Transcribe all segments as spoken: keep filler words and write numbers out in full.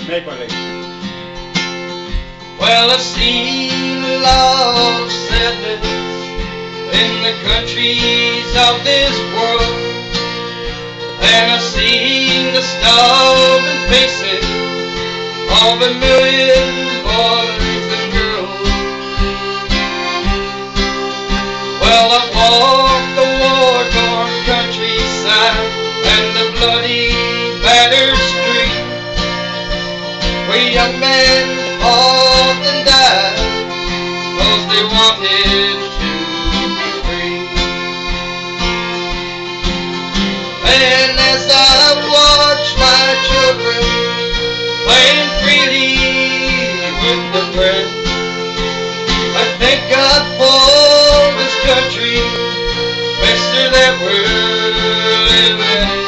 Make one, Lee. Well, I've seen a lot of sadness in the countries of this world, and I've seen the starving faces of a million boys and girls. Well, I've walked the war-torn countryside and the bloody battered street, where young men fought and died because they wanted to be free. And as I watch my children playing freely with the bread, I thank God for this country, mister, that we're living in.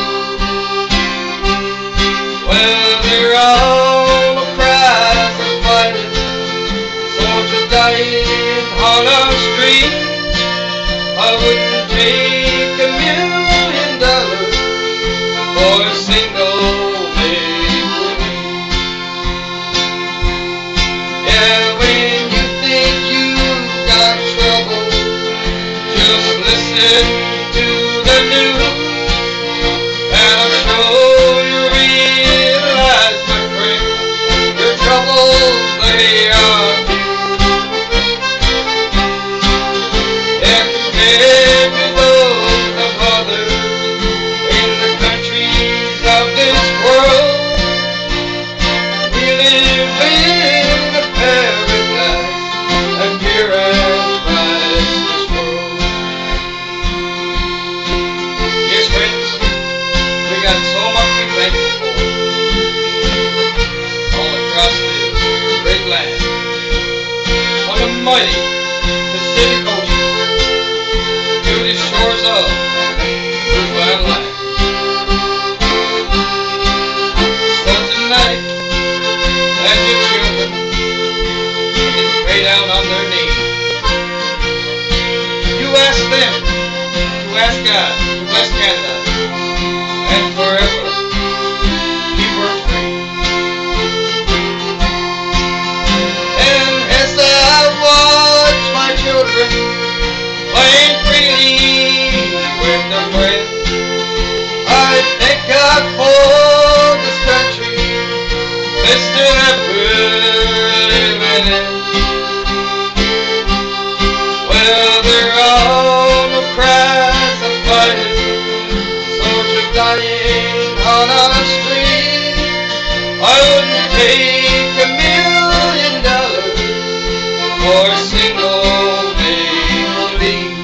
Well, they're all the cries of fighting, soldiers dying on our street. I wouldn't take a million dollars for a single maple leaf. Yeah, when you think you've got trouble, just listen to the news, and I'm sure you realize, my friend, your troubles, they are few. Yeah, compared to those of others in the countries of this world, we live in a paradise, a pure and priceless world. Yes, friends, we got so much to be thankful for all across this great land, on the mighty Pacific Ocean, to the shores of Newfoundland. So tonight, as your children pray down on their knees, you ask them to ask God to bless Canada and forever keep her free. And as I watch my children playing freely with their bread, I thank God for this country, mister, that we're living in. Well, there are no cries of fighting, soldiers dying on our street. I wouldn't take a million dollars for a single maple leaf.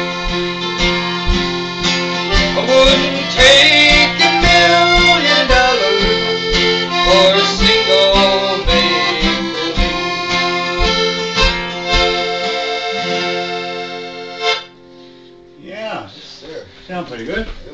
I wouldn't take a million dollars for a single maple leaf. Yeah. Yes, sir. Sound pretty good. It